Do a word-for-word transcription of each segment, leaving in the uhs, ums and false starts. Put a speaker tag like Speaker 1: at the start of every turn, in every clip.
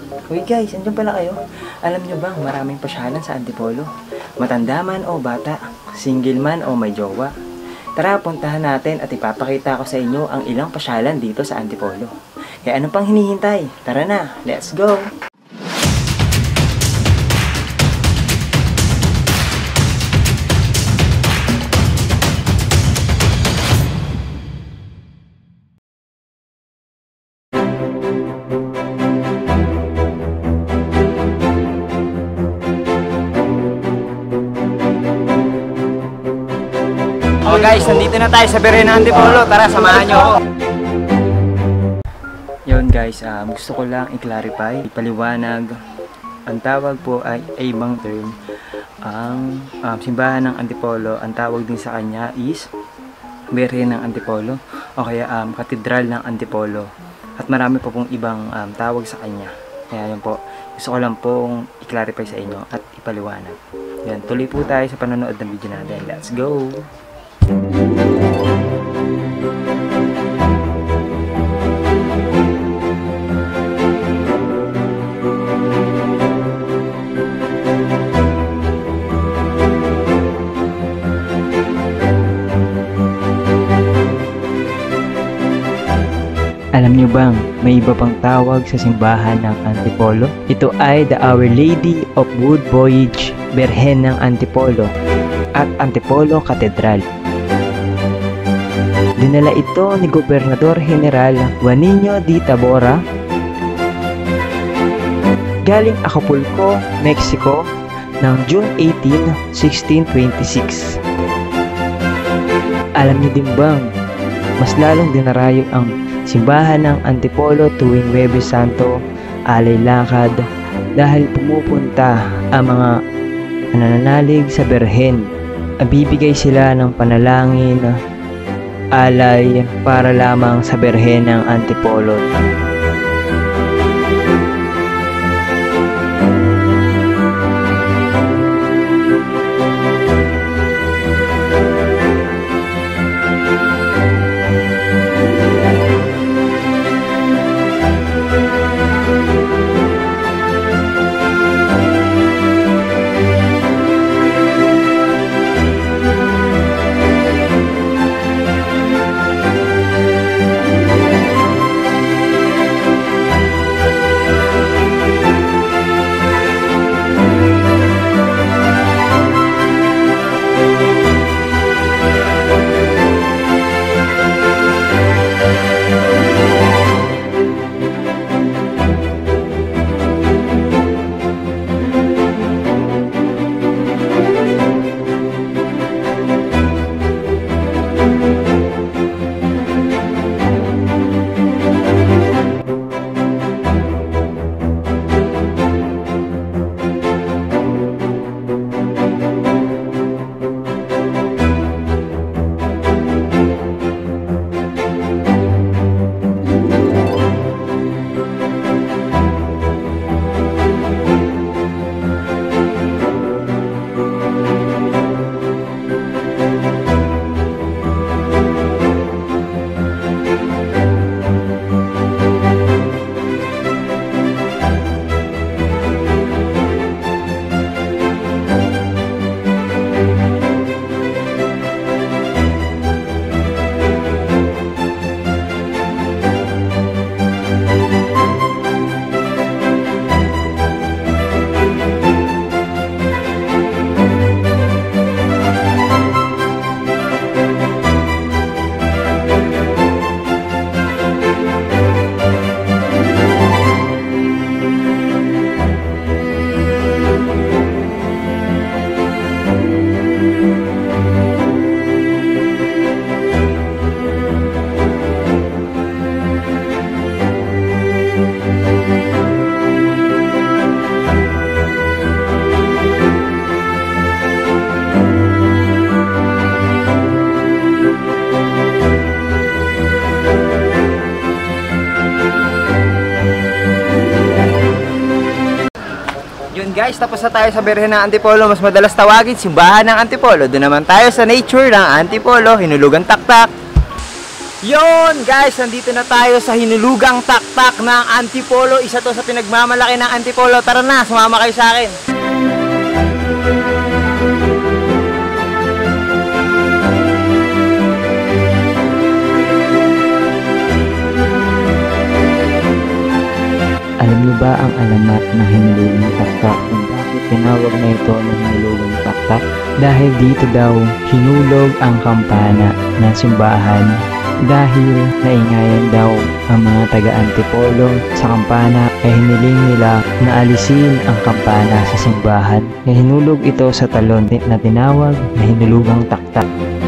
Speaker 1: Uy guys, andyan pala kayo. Alam nyo bang maraming pasyalan sa Antipolo? Matanda man o bata, single man o may jowa. Tara, puntahan natin at ipapakita ko sa inyo ang ilang pasyalan dito sa Antipolo. Kaya ano pang hinihintay? Tara na, let's go! Oh guys, nandito na tayo sa Birhen ng Antipolo. Tara, samahan nyo ako. Yun guys, um, gusto ko lang i-clarify, ipaliwanag. Ang tawag po ay ibang term. Ang um, simbahan ng Antipolo, ang tawag din sa kanya is Birhen ng Antipolo o kaya um, Katedral ng Antipolo. At marami po pong ibang um, tawag sa kanya. Kaya yun po, gusto ko lang pong i-clarify sa inyo at ipaliwanag. Yan, tuloy po tayo sa panonood ng video natin. Let's go! Alam niyo bang may iba pang tawag sa simbahan ng Antipolo? Ito ay the Our Lady of Good Voyage, Birhen ng Antipolo at Antipolo Katedral. Dinala ito ni Gobernador General Juanino D. Tabora galing Acapulco, Mexico ng June eighteen, sixteen twenty-six. Alam niyo din bang mas lalong dinarayo ang simbahan ng Antipolo tuwing Huwebes Santo, alay lakad dahil pumupunta ang mga nananalig sa Birhen. Bibigay sila ng panalangin, alay para lamang sa Birhen ng Antipolo. Yun guys, tapos na tayo sa Birhen ng Antipolo. Mas madalas tawagin simbahan ng Antipolo. Doon naman tayo sa nature ng Antipolo, hinulugan taktak. Yon guys, nandito na tayo sa hinulugang taktak ng Antipolo. Isa to sa pinagmamalaki ng Antipolo. Tara na, sumama kayo sa akin. Alam niyo ba ang alamat ng hinulugang taktak? Kung bakit tinawag na ito ng hinulugang taktak? Dahil dito daw hinulog ang kampana ng simbahan. Dahil naingayan daw ang mga taga-Antipolo sa kampana, ay hiniling nila na alisin ang kampana sa simbahan. Kaya hinulog ito sa talon na tinawag na hinulugang taktak.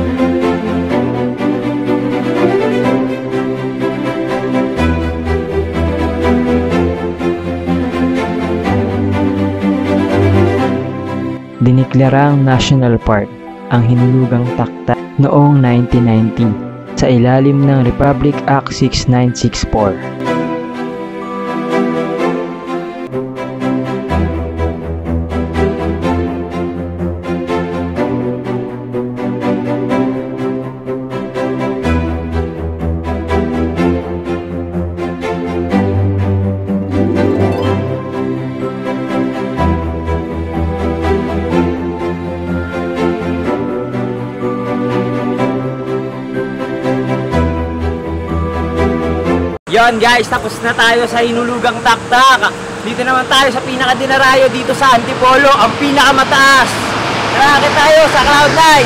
Speaker 1: Diniklarang National Park ang hinulugang taktak noong nineteen ninety. Sa ilalim ng Republic Act six nine six four. Yon guys, tapos na tayo sa hinulugang taktak. Dito naman tayo sa pinakadinarayo dito sa Antipolo, ang pinakamataas. Nakakit tayo sa cloud nine.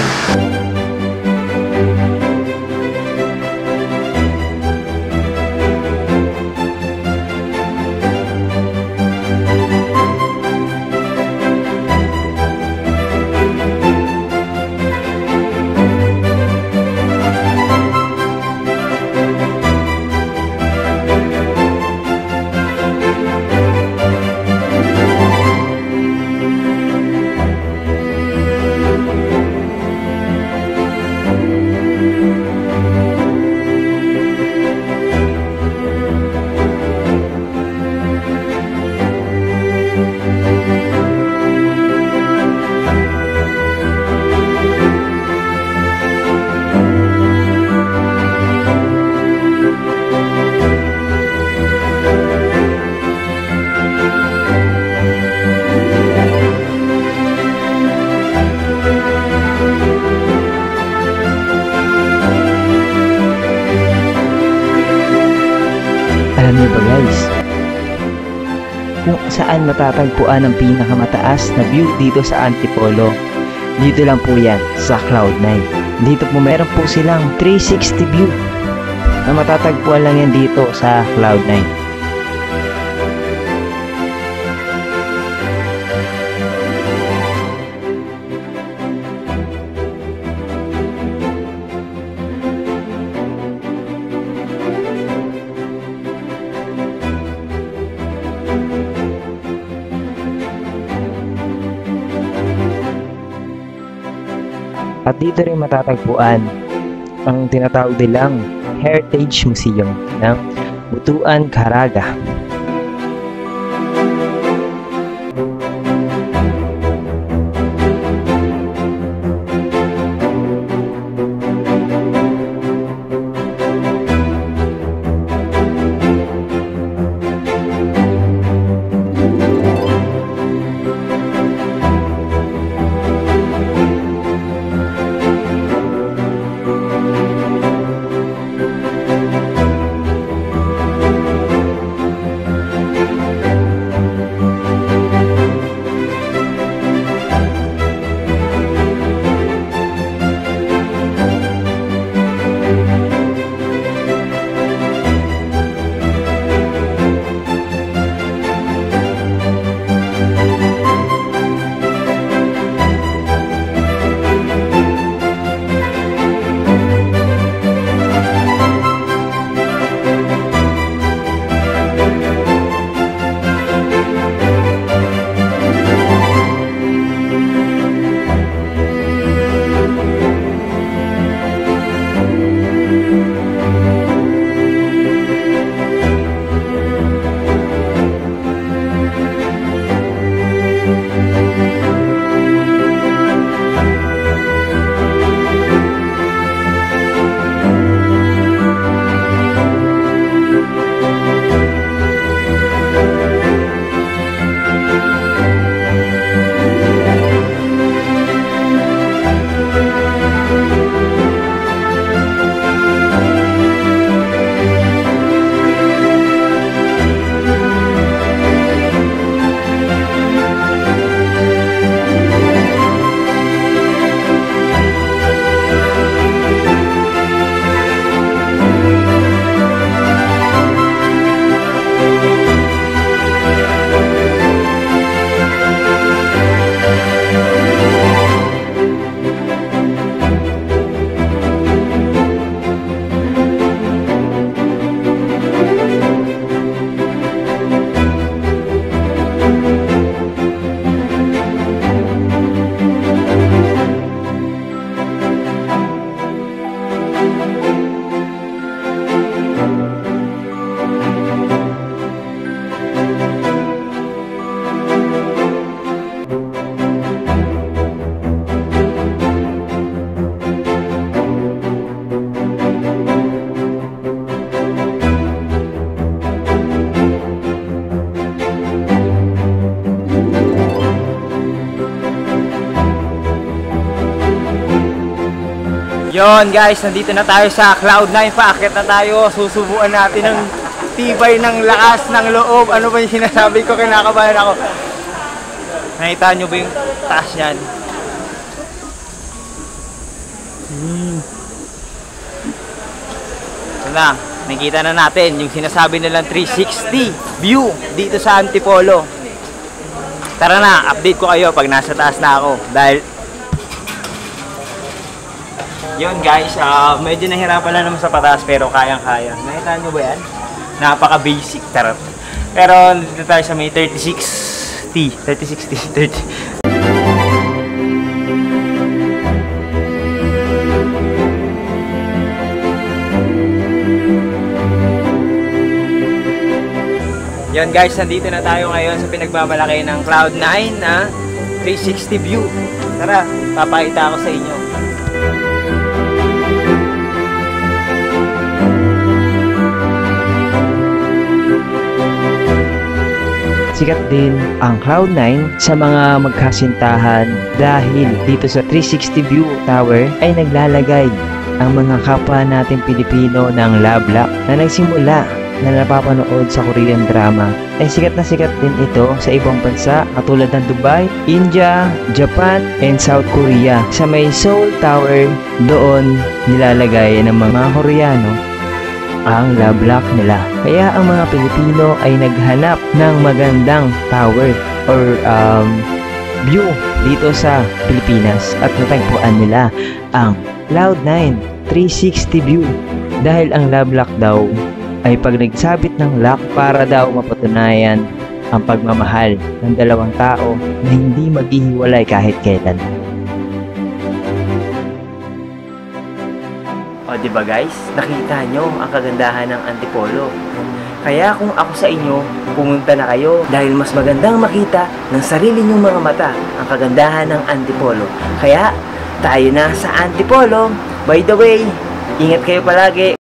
Speaker 1: Alam niyo ba guys, kung saan matatagpuan ang pinakamataas na view dito sa Antipolo? Dito lang po yan sa cloud nine. Dito po meron po silang three sixty view na matatagpuan lang yan dito sa cloud nine. At dito rin matatagpuan ang tinatawag nilang Heritage Museum ng Butuan, Caraga. Yon guys, nandito na tayo sa cloud nine. Paakyat na tayo. Susubuan natin ng tibay ng lakas ng loob. Ano ba yung sinasabi ko? Kinakabahan ako. Nakita nyo ba yung taas yan? Hmm. Ito na. Nakita na natin yung sinasabi nilang three sixty view dito sa Antipolo. Tara na, update ko kayo pag nasa taas na ako. Dahil yun guys, uh, medyo nahirapan lang naman sa pataas pero kayang-kaya. Nakita nyo ba yan? Napaka-basic, tarap. Pero dito tayo sa may thirty-six T, thirty-six T, thirty. Yun guys, nandito na tayo ngayon sa pinagmamalaki ng cloud nine na three sixty view. Tara, papakita ako sa inyo.
Speaker 2: Sikat din ang cloud nine sa mga magkasintahan dahil dito sa three sixty view tower ay naglalagay ang mga kapwa nating Pilipino ng love lock na nagsimula na napapanood sa Korean drama. Ay sikat na sikat din ito sa ibang bansa katulad ng Dubai, India, Japan, and South Korea. Sa may Seoul Tower, doon nilalagay ng mga Koreano ang love lock nila. Kaya ang mga Pilipino ay naghanap ng magandang tower or um, view dito sa Pilipinas at natagpuan nila ang cloud nine three sixty view dahil ang love lock daw ay pag nagsabit ng lock para daw mapatunayan ang pagmamahal ng dalawang tao na hindi maghihiwalay kahit kailan.
Speaker 1: O diba guys, nakita nyo ang kagandahan ng Antipolo. Kaya kung ako sa inyo, pumunta na kayo dahil mas magandang makita ng sarili nyong mga mata ang kagandahan ng Antipolo. Kaya tayo na sa Antipolo. By the way, ingat kayo palagi.